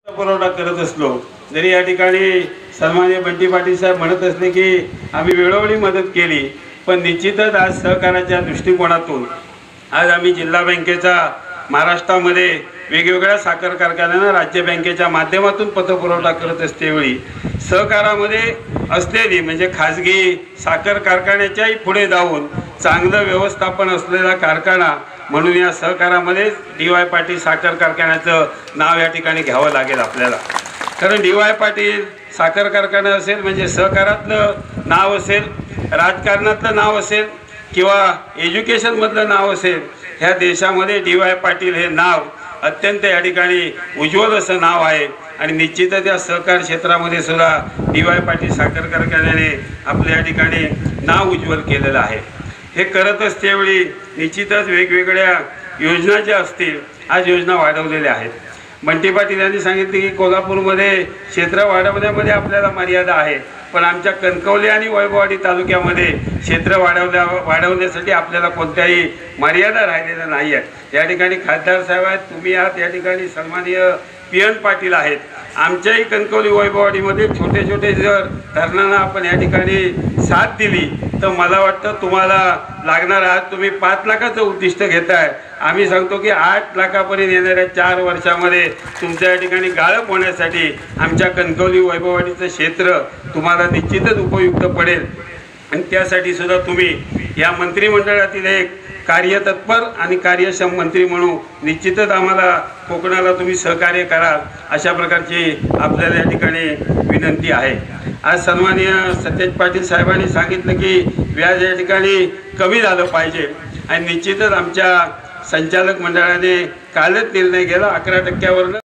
पुरवठा करत असलो, जरी या ठिकाणी सन्माननीय बंटी पाटील साहेब म्हणत असले की आम्ही वेळोवेळी मदत केली, पण निश्चितच आज सहकाराच्या दृष्टिकोनातून आज आम्ही जिल्हा बँकेचा महाराष्ट्रामध्ये वेगवेगळ्या साखर कारखान्यांना राज्य बँकेच्या माध्यमातून पतपुरवठा करत असतेवेळी सहकारामध्ये असलेली म्हणजे खाजगी साखर कारखान्याच्याही पुढे जाऊन चांगलं व्यवस्थापन असलेला कारखाना म्हणून या सहकारामध्ये डी.वाय. पाटील साखर कारखान्याचं नाव या ठिकाणी घ्यावं लागेल आपल्याला। कारण डी.वाय. पाटील साखर कारखाना असेल म्हणजे सहकारातलं नाव असेल, राजकारणातलं नाव असेल किंवा एज्युकेशनमधलं नाव असेल, ह्या देशामध्ये डी.वाय. पाटील हे नाव अत्यंत या ठिकाणी उज्ज्वल असं नाव आहे। आणि निश्चितच या सहकार क्षेत्रामध्ये सुद्धा डी.वाय. पाटील साखर कारखान्याने आपल्या या ठिकाणी नाव उज्ज्वल केलेलं आहे। हे करत असतेवेळी निश्चितच वेगवेगळ्या योजना ज्या असतील आज योजना वाढवलेल्या आहेत। बंटी पाटील यांनी सांगितले की कोल्हापूरमध्ये क्षेत्र वाढवण्यामध्ये आपल्याला मर्यादा आहे, पण आमच्या कणकवली आणि वैभववाडी तालुक्यामध्ये क्षेत्र वाढवण्यासाठी आपल्याला कोणत्याही मर्यादा राहिलेल्या नाही आहेत। या ठिकाणी खासदार साहेब आहेत, तुम्ही आहात, या ठिकाणी सन्माननीय पी.एन. पाटील आहेत। आमच्याही कणकवली वैभववाडीमध्ये छोटे छोटे जर धरणांना आपण या ठिकाणी साथ दिली तर मला वाटतं तुम्हाला लागणार आज तुम्ही 5 लाखाचं उद्दिष्ट घेताय, आम्ही सांगतो की 8 लाखापर्यंत येणाऱ्या 4 वर्षामध्ये तुमच्या या ठिकाणी गाळप होण्यासाठी आमच्या कणकवली वैभववाडीचं क्षेत्र तुम्हाला निश्चितच उपयुक्त पडेल। आणि त्यासाठी सुद्धा तुम्ही या मंत्रिमंडळातील एक कार्यतत्पर आणि कार्यक्षम मंत्री म्हणून निश्चितच आम्हाला कोकणाला तुम्ही सहकार्य कराल अशा प्रकारची आपल्याला या ठिकाणी विनंती आहे। आज सन्माननीय सतेज पाटील साहेबांनी सांगितलं की व्याज या ठिकाणी कमी झालं पाहिजे आणि निश्चितच आमच्या संचालक मंडळाने कालच निर्णय केला 11%